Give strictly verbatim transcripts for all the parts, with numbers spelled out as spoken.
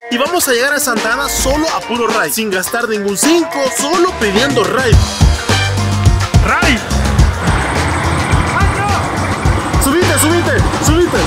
Y vamos a llegar a Santa Ana solo a puro ride, sin gastar ningún cinco, solo pidiendo ride. ¡Ride! ¡Subite, subite, subite!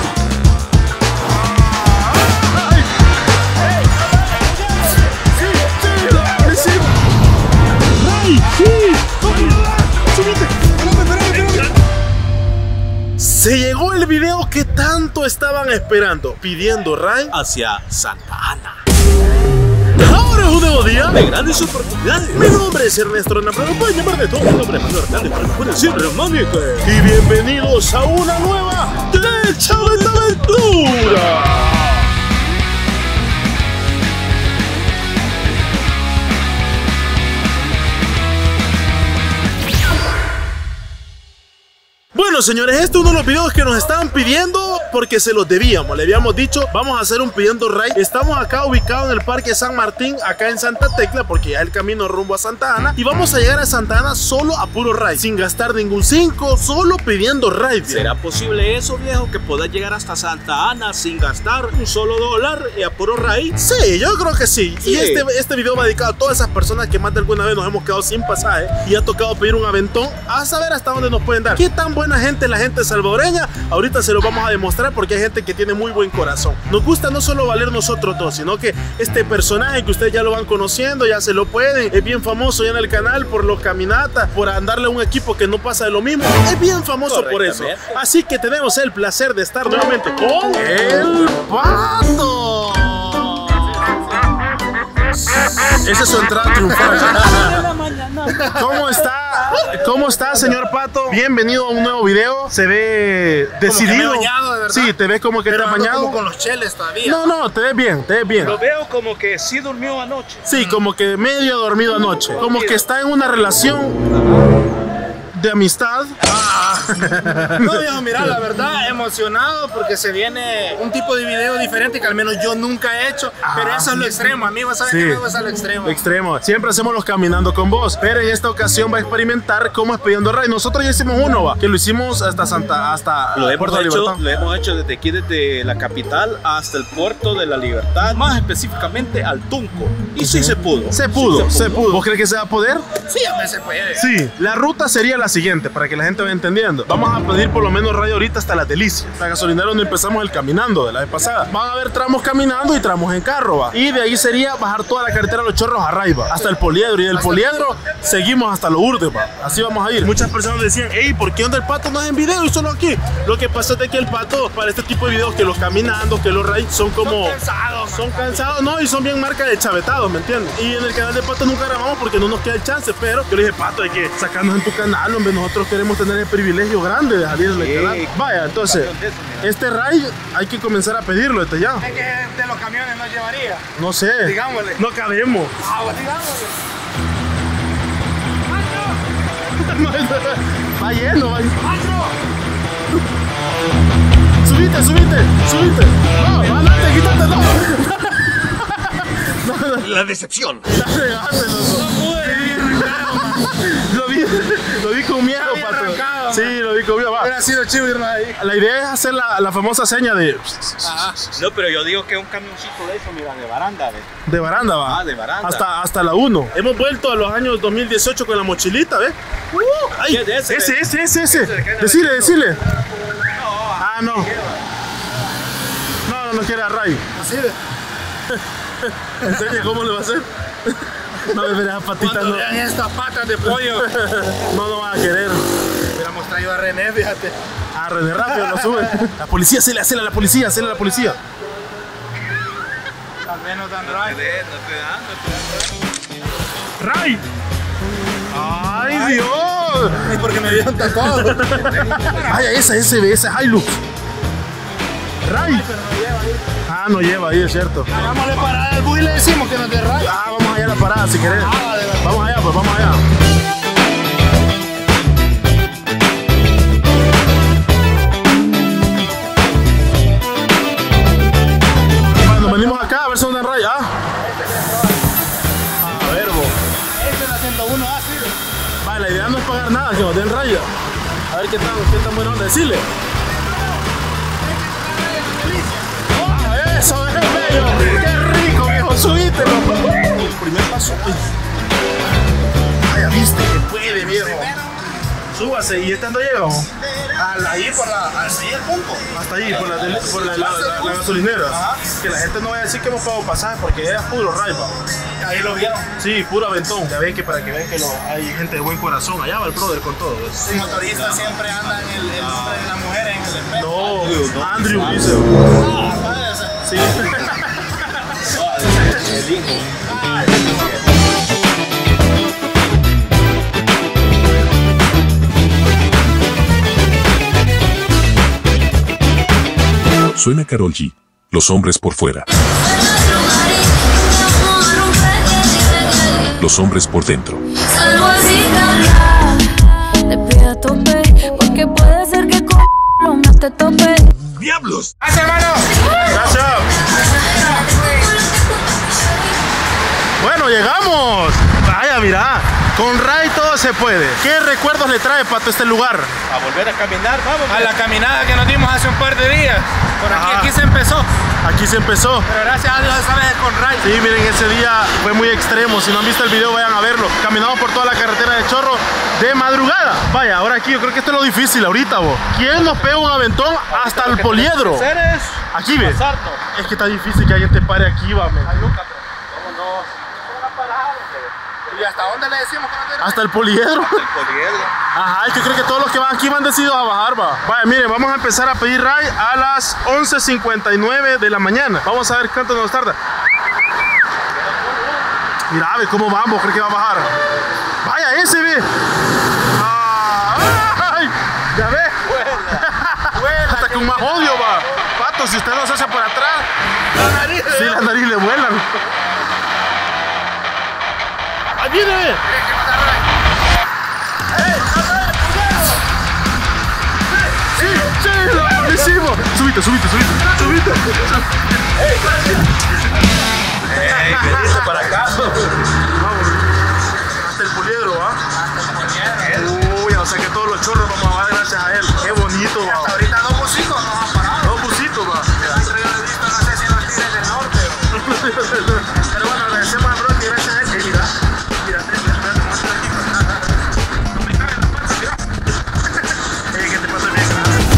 Se llegó el video que tanto estaban esperando, pidiendo ride hacia Santa Ana. Ahora es un nuevo día de grandes oportunidades. Mi nombre es Ernesto Rona, pero pueden llamar de todo. Mi nombre es Manuel Hernández, pero me pueden decir Románito. Y bienvenidos a una nueva de Chaveta Aventura. Bueno, señores, este es uno de los videos que nos estaban pidiendo porque se los debíamos. Le habíamos dicho, vamos a hacer un pidiendo ride. Estamos acá ubicados en el Parque San Martín, acá en Santa Tecla, porque ya es el camino rumbo a Santa Ana. Y vamos a llegar a Santa Ana solo a puro ride, sin gastar ningún cinco, solo pidiendo ride. ¿Será posible eso, viejo? Que puedas llegar hasta Santa Ana sin gastar un solo dólar y a puro ride. Sí, yo creo que sí. sí. Y este, este video va dedicado a todas esas personas que más de alguna vez nos hemos quedado sin pasaje y ha tocado pedir un aventón, a saber hasta dónde nos pueden dar. ¿Qué tan buena gente la gente salvadoreña? Ahorita se lo vamos a demostrar porque hay gente que tiene muy buen corazón. Nos gusta no solo valer nosotros dos, sino que este personaje que ustedes ya lo van conociendo, ya se lo pueden, es bien famoso ya en el canal por los caminatas, por andarle a un equipo que no pasa de lo mismo, es bien famoso por eso. Así que tenemos el placer de estar nuevamente con el Pato. Esa es su entrada triunfal. ¿Cómo está? ¿Cómo está, señor Pato? Bienvenido a un nuevo video. Se ve decidido. Como que me he bañado, de verdad. Sí, te ves como que Pero te has bañado. como con los cheles todavía. No, no, te ves bien, te ves bien. Lo veo como que sí durmió anoche. Sí, como que medio dormido anoche. Como que está en una relación de amistad. Ah. No, viejo, mira, la verdad, emocionado porque se viene un tipo de video diferente que al menos yo nunca he hecho. Ah. Pero eso es lo extremo, amigo, ¿sabes sí. qué me gusta lo extremo? Extremo. Siempre hacemos los caminando con vos, pero en esta ocasión va a experimentar cómo es pidiendo ride. Nosotros ya hicimos uno, va, que lo hicimos hasta Santa, hasta lo hemos Puerto hecho, Libertad. Lo hemos hecho desde aquí, desde la capital hasta el Puerto de la Libertad, más específicamente al Tunco. Y sí, sí se pudo. Se pudo, sí se, se pudo. pudo. ¿Vos crees que se va a poder? Sí, a veces se puede. Sí, la ruta sería la siguiente, para que la gente vaya entendiendo. Vamos a pedir por lo menos radio ahorita hasta Las Delicias, la gasolinera donde empezamos el caminando de la vez pasada. Van a haber tramos caminando y tramos en carro, va. Y de ahí sería bajar toda la carretera Los Chorros a Raiva, hasta el Poliedro. Y del Poliedro seguimos hasta Los Urdes, va. Así vamos a ir. Muchas personas decían, hey, ¿por qué onda el Pato no es en video y solo aquí? Lo que pasa es de que el Pato, para este tipo de videos, que los caminando, que los rides son como... Son cansados. Son cansados, no, y son bien marca de chavetados, ¿me entiendes? Y en el canal de Pato nunca grabamos porque no nos queda el chance, pero yo le dije, Pato, hay que sacarnos en tu canal, hombre, nosotros queremos tener el privilegio grande de salir en el canal. Vaya, entonces, este ride hay que comenzar a pedirlo desde ya. Es que de los camiones no llevaría. No sé. Digámosle. No cabemos. Ah, pues digámosle. Va lleno, va lleno. Subite, subite, subite. No, andate, quítate, no. No, no. La decepción. La regaste, loco. Lo vi, lo vi con miedo, Pato. Arrancado, sí, lo vi con miedo. Va. Hubiera sido chido irnos ahí. La idea es hacer la, la famosa seña de... Ajá. No, pero yo digo que un camioncito de eso, mira, de baranda. ¿Ves? De baranda, va. Ah, de baranda. Hasta, hasta la uno. Hemos vuelto a los años dos mil dieciocho con la mochilita, ¿ves? Uh, ay, ¿Qué es ese? ese, ese, ese, ese. Ese, ¿qué es Decile, ese? decile. No, Ah, no. No, no, no quiere a Ray. Así de. ¿En serio cómo le va a hacer? No me verás patitas, Cuando no. vean estas patas de pollo. No, no van a querer. Hubiéramos traído a René, fíjate. Ah, René, rápido, lo sube. La policía, hacele, hacele a la policía, hacele a la policía. Tal vez nos dan no ray. te dan, no te dan. ¡Ray! ¡Ay, Ay Dios! Y porque me dieron tatuado. ¡Ay, esa, ese, ese Hilux! ¡Ray! Ay, pero no lleva ahí. Ah, no lleva ahí, es cierto. Hagámosle parada al bus y le decimos que nos dé ray. Ah, vamos allá a la parada si querés. Ah, de verdad. Vamos allá, pues vamos allá. Cuando venimos acá, a ver si nos dan ray. Ah. A ver, vos. Este es la ciento uno A, sí. Vale, la idea no es pagar nada, que nos den raya. A ver qué tan, qué tan bueno es. Decirle. Ah, eso es bello. Qué rico, hermoso. Vaya, viste que puede, viejo. Súbase, ¿y estando llegamos? Ahí por la, hasta ahí el punto. Hasta ahí, por la, por la, la, la, la gasolinera. Ajá. Que la gente no vaya a decir que hemos pagado pasaje porque es puro raiva. Ahí lo vieron. Sí, puro aventón. Ya ven que para que vean que lo, hay gente de buen corazón. Allá va el brother con todo. Los motoristas siempre andan en el, el nombre de la mujer en el espejo. No, Andrew dice. Ah, parece. Sí. El hijo. Suena Karol G. Los hombres por fuera. Los hombres por dentro. Salgo así, te pido a tope, porque puede ser que con no te tope. ¡Diablos! ¡Gracias, hermano! Gracias. Bueno, llegamos. Vaya, mira. Con Ray todo se puede. ¿Qué recuerdos le trae, Pato, este lugar? A volver a caminar, vamos. A la caminada que nos dimos hace un par de días. Por aquí, Ajá. aquí se empezó. Aquí se empezó. Pero gracias a Dios esta vez con Ray. Sí, miren, ese día fue muy extremo. Si no han visto el video, vayan a verlo. Caminamos por toda la carretera de Chorro de madrugada. Vaya, ahora aquí yo creo que esto es lo difícil ahorita, vos. ¿Quién nos pega un aventón hasta el poliedro? Es Aquí, ves. pasarnos. Es que está difícil que alguien te pare aquí, va, men. Ay, Luca, pero ¿cómo no? ¿Y hasta dónde le decimos que no tiene? Hasta el poliedro. El poliedro. Ajá, es que creo que todos los que van aquí van decididos a bajar, va. Vaya, miren, vamos a empezar a pedir Ray a las once cincuenta y nueve de la mañana. Vamos a ver cuánto nos tarda. Mira, ve cómo vamos, creo que va a bajar. Vaya, ese ve. ¡Ay! ¿Ya ve? Vuela, Hasta con más odio, va. Pato, si usted no se hace por atrás, la nariz. sí, las narices le vuelan. ¡Ahí viene! ¡Sí, sí! ¡Lo hicimos! Subite, subite, subite, subite. ¡Ey, veniste para acá! Vamos. Hasta el poliedro, ¿va? Hasta el poliedro. Uy, o sea que todos los chorros vamos a bajar gracias a él. ¡Qué bonito, va! Hasta ahorita dos busitos nos han parado. Dos busitos, va. No sé si los tigres del norte. Pero bueno, agradecemos a Bro que gracias a él. Eh, mira, mira, mira, mira, muestra aquí. No me cabe la panza, mira. Eh, que te pasa bien.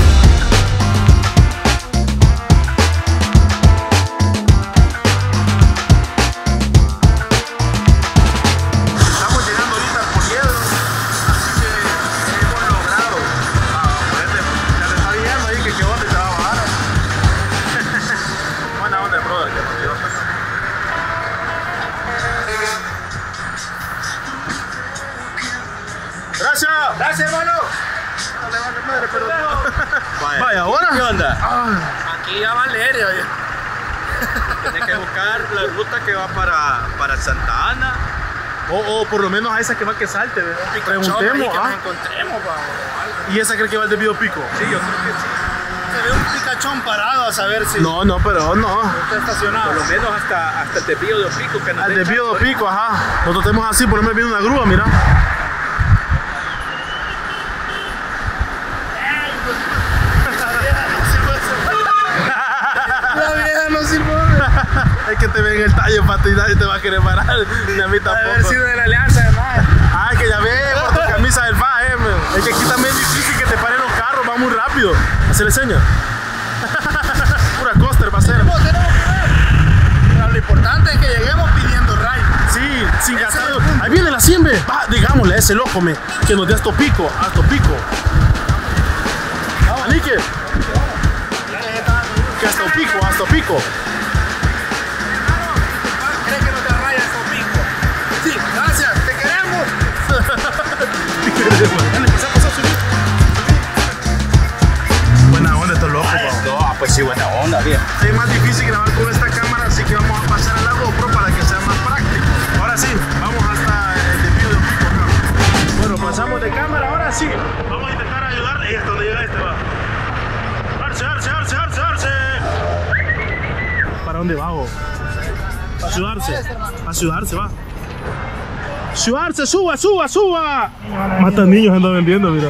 Estamos llegando ahorita al poliedro, así que hemos logrado. Ah, ya le está viendo ahí que qué onda y se va a bajar. Buena onda, brother, que nos dio. Gracias. Gracias, hermano. No le vale madre, pero... Vaya. Vaya, ahora. ¿Qué onda? Aquí ya va Valeria, oye. Tienes que buscar la ruta que va para, para Santa Ana. O, o por lo menos a esa que va que salte, ¿verdad? Ahí Preguntemos, que ¿ah? nos encontremos, pa, o algo. Y esa cree que va al debido pico. Sí, yo creo que sí. Se ve un picachón parado a saber si No, no, pero no. está estacionado. Por lo menos hasta, hasta el desvío de Pico que nos Al den desvío de chance. pico, ajá. Nosotros tenemos así, por ejemplo, viene una grúa, mira. La vieja no sirve. Es que te ven el tallo, pato, y nadie te va a querer parar. Ni a mí Debe haber tampoco. sido de la alianza, además. Ah, que ya ves, por tu camisa del F A, eh, man. Es que aquí también es difícil que te paren los carros, va muy rápido. Hacerle seña. Pura coaster va a ser. Tenemos que ver. Pero lo importante es que lleguemos pidiendo ride. Sí, sin gastar. Ahí viene la siembre. Va, digámosle a ese loco, me, que nos dé hasta pico, hasta pico. Anique. Que hasta pico, hasta pico. ¿Crees que no te rayas con pico? Sí, gracias, te queremos. Dale, pasa, pasa, subí. Buena onda estos locos, pa. No, ah, pues sí, buena onda, bien. Es más difícil grabar con esta cámara, así que vamos a pasar a la GoPro para que sea más práctico. Ahora sí, vamos hasta el desvío de pico acá. Bueno, pasamos de cámara, ahora sí. Vamos a intentar ayudar. Ahí hasta donde llega este va. Arce, arce, arce, arce, arce. ¿Para dónde va, vos? A ayudarse. A ayudarse, va. Ayudarse, suba, suba, suba. Mata niños anda vendiendo, mira.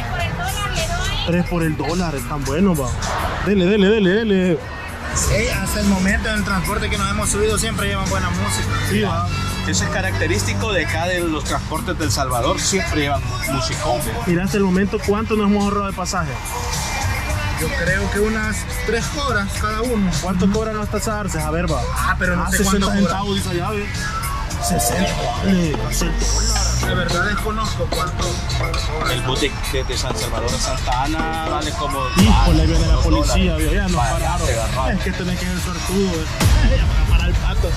Tres por el dólar, están buenos, va. Dele, dele, dele, dele. Ey, hasta el momento en el transporte que nos hemos subido siempre llevan buena música. Sí, va. Eso es característico de acá de los transportes del Salvador, siempre llevan musicón. Mira, hasta el momento, ¿cuánto nos hemos ahorrado de pasaje? Yo creo que unas tres horas cada uno. ¿Cuánto cobran hasta Sarce? A ver, va. Ah, pero no Ah, sé cuánto sesenta cobra. centavos, dice allá, ve. sesenta. Eh, sesenta. De verdad desconozco cuánto, cuánto cobra. El bus de, de- de San Salvador a Santa Ana vale como... Híjole, ahí viene la dos policía, dólares. ve, ya nos Vaya, pararon. te agarraron. Es que tenés que ser suertudo, ve. Ya para el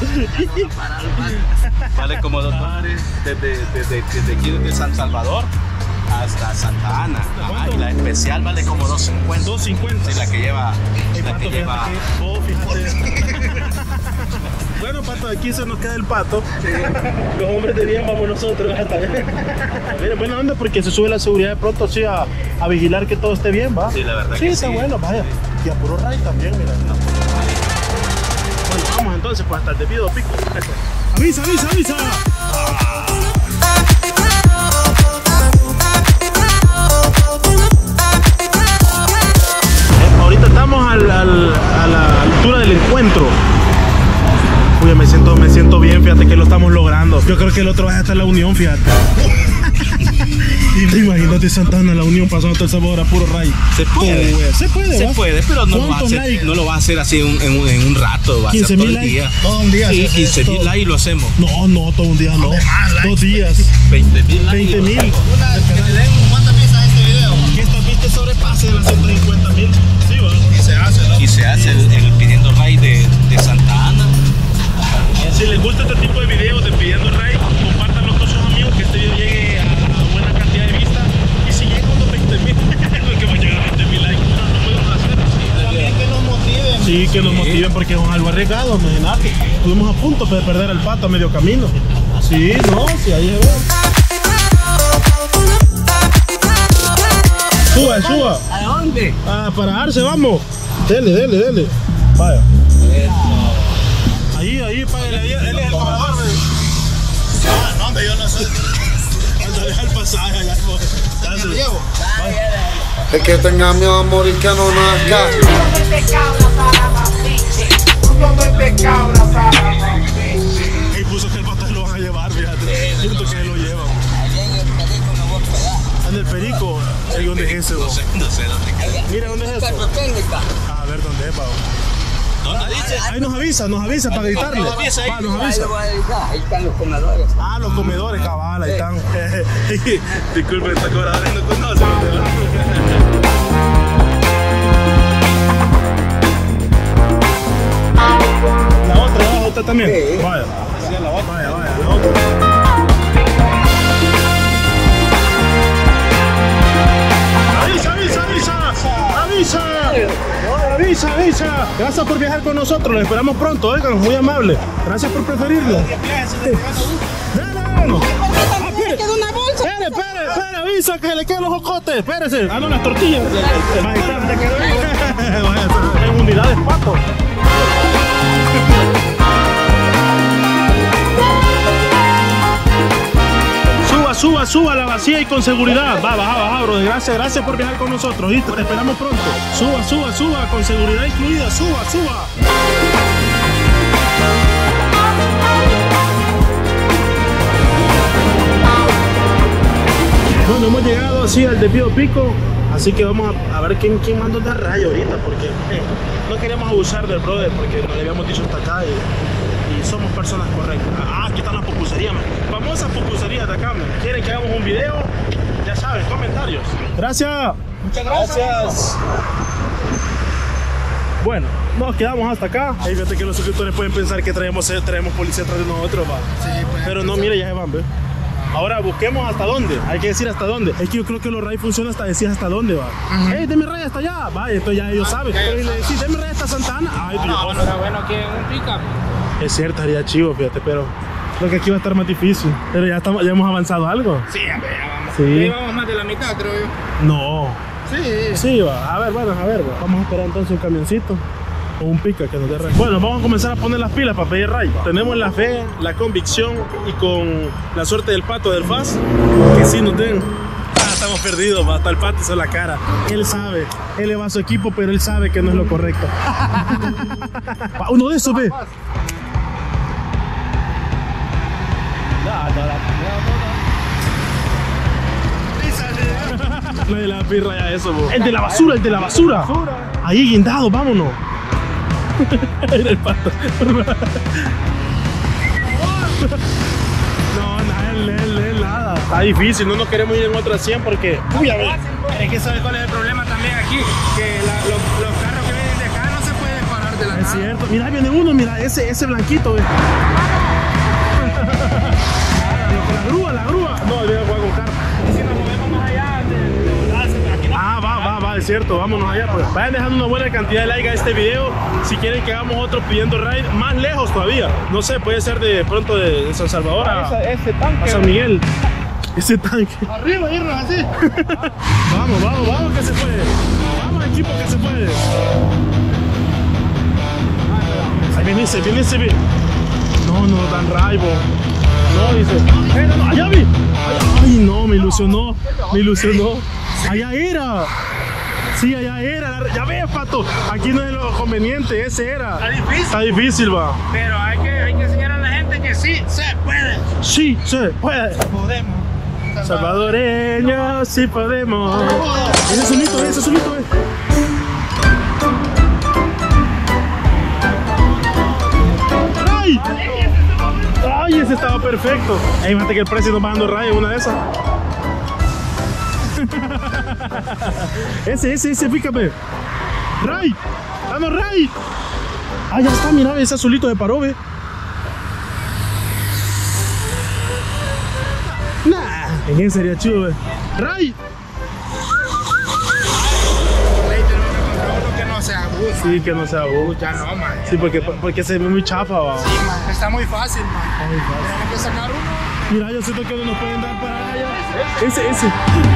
pato. Vale como dos dólares desde, desde, desde aquí, desde San Salvador hasta Santa Ana. Ajá, y la especial vale como dos cincuenta. dos cincuenta. Sí, la que lleva... El La pato, que lleva... fíjate que- oh, fíjate. Bueno, pato, aquí se nos queda el pato. Los hombres de bien vamos nosotros. Mira, buena onda porque se sube la seguridad de pronto así a, a vigilar que todo esté bien, ¿va? Sí, la verdad Sí, que está sí. bueno, vaya. Y a puro ray también, mira. Bueno, vamos entonces, pues hasta el debido pico. ¡Avisa, avisa, avisa! Eh, ahorita estamos al, al- a la altura del encuentro. Uy, me siento, me siento bien, fíjate que lo estamos logrando. Yo creo que el otro va a estar la Unión, fíjate. Y imagínate Santana, la Unión pasando todo El Salvador a puro ray. Se puede. Oh, güey, se puede, Se ¿va? puede, pero no lo, va a ¿Cuántos hacer, likes? no lo va a hacer así en, en un- en un rato, va a ser quince todo mil el likes. día. Todo un día. Sí, sí, sí. quince mil likes lo hacemos. No, no, todo un día no. más likes. Dos días. veinte mil likes. veinte mil. Una, que le den cuántas vistas a este video. Que esta vista sobrepase de las ciento cincuenta mil. Sí, va. Y se hace, ¿no? Y se hace el, el pidiendo ray de, de Santa Ana. Si les gusta este tipo de videos de pidiendo ray, compártanlo con sus amigos, que este video llegue a, a buena cantidad de vistas. Y si llega a unos veinte mil, no que va a llegar a veinte mil likes, no lo podemos hacer. También que nos motiven. Sí, que nos motiven porque es algo arriesgado, imagínate. Estuvimos a punto de perder el pato a medio camino. Sí, no, sí, ahí se ve. Suba, suba. ¿A dónde? A pararse, vamos. Dele, dele, dele. Vaya. Ahí, ahí, págale, ahí. Él es el cobrador, Ah, no, hombre, yo no soy. Anda, deja el pasaje allá. Ya se- ¿Lo llevo? El que tenga miedo a morir que no nazca. Ey, puso que el pato lo van a llevar, fíjate. Siento que lo llevan. En el Perico. Ey, ¿dónde es ese, No vos? sé, no sé dónde queda. Mira, ¿dónde es eso? A ver, ¿dónde es, pavo? ¿Dónde dice? Ahí nos avisa, nos avisa para gritarle. Nos avisa ahí. Va, nos avisa. Ahí están los comedores. Ah, los comedores, cabal, ahí están. Disculpe, esta cobradora no conoce. La otra, la otra también. Vaya. Vaya, vaya, la otra. Avisa, avisa, avisa. Avisa. Avisa, avisa. Gracias por viajar con nosotros. Los esperamos pronto, oigan, muy amable. Gracias por preferirnos. Dale. Ah, espere. Espere, espere, espere, avisa que se le quedan los jocotes. Espérese. Ah, no, las tortillas. Ahí está, te quedó ahí. Vaya, en unidades, pato. Suba, suba, suba la vacía y con seguridad. Va, baja, baja, bro. Gracias, gracias por viajar con nosotros. ¿Viste? Te esperamos pronto. Suba, suba, suba, con seguridad incluida. Suba, suba. Bueno, hemos llegado así al desvío Pico, así que vamos a, a ver quién, quién mandó de rayo ahorita, porque eh, no queríamos abusar del brother, porque no le habíamos dicho hasta acá y, y somos personas correctas. Ah, aquí están las pupuserías, man. Famosas pupuserías de acá, man. ¿Quieren que hagamos un video? Ya saben, comentarios. Gracias. Muchas gracias. Bueno, nos quedamos hasta acá. Ahí fíjate que los suscriptores pueden pensar que traemos, traemos policía atrás de nosotros, va. Sí, pues. Pero no, mire, ya se van, ¿ve? Ahora busquemos hasta dónde, hay que decir hasta dónde. Es que yo creo que los ray funcionan hasta decir hasta dónde va. Ey, deme ray hasta allá. Vaya, esto ya ellos saben. Pero si le decís, deme ray hasta Santa Ana. Ay, Dios. No, no era bueno aquí en un pick-up. Es cierto, estaría chivo, fíjate, pero creo que aquí va a estar más difícil. Pero ya, estamos, ya hemos avanzado algo. Sí, hombre, ya vamos. Sí. Ya vamos más de la mitad, creo yo. No. Sí. Sí, va. A ver, bueno, a ver, va. Vamos a esperar entonces un camioncito. O un pica que nos dé ray. Bueno, vamos a comenzar a poner las pilas para pedir ray. Tenemos la fe, la convicción y con la suerte del pato del F A S que sí nos den. estamos perdidos, hasta el pato hizo la cara. Él sabe, él le va a su equipo, pero él sabe que no es lo correcto. Uno de esos, ve. Nadie le da pirra ya eso, bo. El de la basura, el de la basura. Ahí guindado, vámonos. Mira el pato. No, nada, él, él, él, nada. Está difícil, no nos queremos ir en otra cien porque... Uy, a ver. Es que sabes cuál es el problema también aquí, que la, los, los carros que vienen de acá no se pueden parar de la Es nada. cierto. Mira, viene uno, mira, ese, ese blanquito, ve. La grúa, la grúa. No, viene a jugar con carro. Si nos movemos más allá, de, de, aquí no. Ah, va, va, va, es cierto, vámonos allá. Pues. Vayan dejando una buena cantidad de like a este video. Si quieren que hagamos otro pidiendo ride más lejos todavía. No sé, puede ser de pronto de, de San Salvador a, Esa, ese tanque. a San Miguel. Ese tanque. Arriba, irnos así. Vamos, vamos, vamos que se puede. Vamos equipo que se puede. Ahí viene ese, viene ese. No, no, tan raibo. No, dice. Eh, no, no, allá vi. Ay, no, me ilusionó. Me ilusionó. Allá era. Sí, allá era. Ya ves, pato. Aquí no es lo conveniente, ese era. Está difícil. Está difícil, va. Pero hay que, hay que enseñar a la gente que sí se puede. Sí, se puede. Podemos. Salvadoreños, sí podemos. Ese solito, ese solito, eh. ¡Ay! ¡Ay! Ese estaba perfecto. Ey, imagínate que el precio nos va dando rayos una de esas. Ese, ese, ese, fíjate. ¡Ray! ¡Vamos, Ray! Ah, ya está, mira, ese azulito se paró, ve. Nah, en ese sería chido, ve. ¡Ray! Uno que no se abusa. Sí, que no sea vos. Ya no, man. Sí, porque, porque se ve muy chafa, va. Sí, man. Está muy fácil, man. Muy fácil. Tenemos que sacar uno. Mira, yo siento que no nos pueden dar para allá. Ese, ese.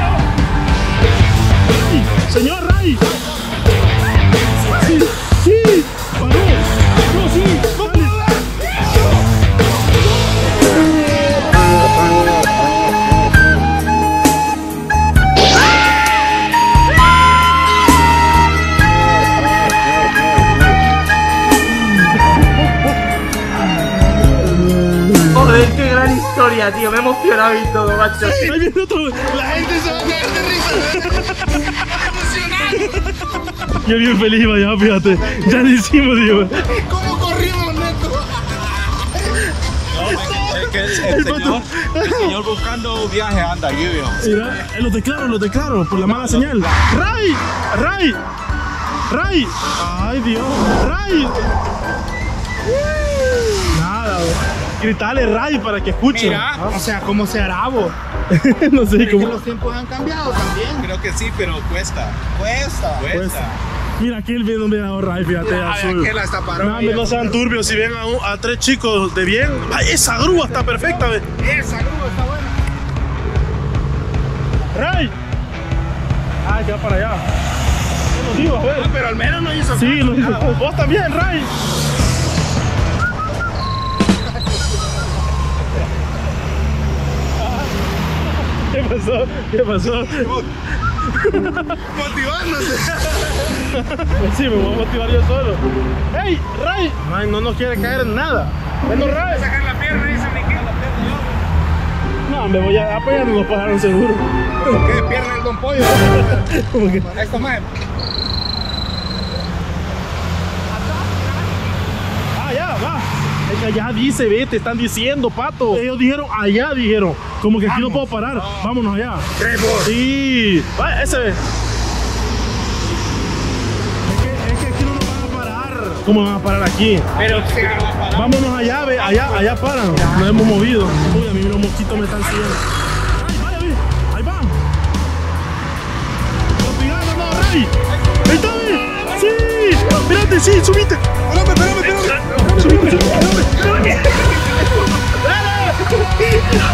¡Ray! ¡Señor Ray! Sí, sí, paró. No, sí, dale. Joder, qué gran historia, tío. Me he emocionado y todo, macho. Ahí viene otro. La gente se va a caer de risa. Emocionado. Yo bien feliz, vaya, fíjate. Ya lo hicimos, tío. ¿Cómo corrimos, neto? Es que el, el, señor, el señor buscando viaje anda aquí, viejo. Mira, eh, los declaro, los declaro por la mala señal. ¡Ray! ¡Ray! ¡Ray! ¡Ay, Dios! ¡Ray! Nada, güey. Gritale Ray para que escuchen. Mira, ¿Ah? o sea, ¿cómo se hará, vos? No sé Es que cómo. los tiempos han cambiado también. Creo que sí, pero cuesta. Cuesta. Cuesta. Cuesta. Mira, aquí el video me da Ray, fíjate, A ver, azul. que la está parando. No, hombre, no sean turbios, si ven a, un- a tres chicos de bien. Ay, esa grúa está perfecta, ve. Esa grúa está buena. ¡Ray! Ay, que va para allá. ¿Qué nos digo? A ver. Ah, pero al menos no hizo Sí, caso. lo digo. Vos también, Ray. ¿Qué pasó? ¿Qué pasó? Motivándose. Pues sí, me voy a motivar yo solo. ¡Ey, Ray! Ay, no nos quiere caer en nada. Bueno, Ray. Sacar la pierna, dice Miquel. No, me voy a apoyar, no nos pagaron seguro. ¿Qué pierna el Don Pollo? Como que... Esto más. Ah, ya, va. Es que allá dice, ve, te están diciendo, pato. Ellos dijeron, allá dijeron. Como que aquí no puedo parar. Vámonos allá. Sí. Va, ese ve. Es que, es que aquí no nos van a parar. ¿Cómo van a parar aquí? Pero Vámonos allá, ve, allá, allá paran. Nos hemos movido. Uy, a mí los mosquitos me están siguiendo. Ay, vaya, ve. Ahí va. Hostigando, no, Ray. Ahí está, ve. Sí. Espérate, sí, subite. Espérame, espérame, espérame. Subite, subite. Espérame.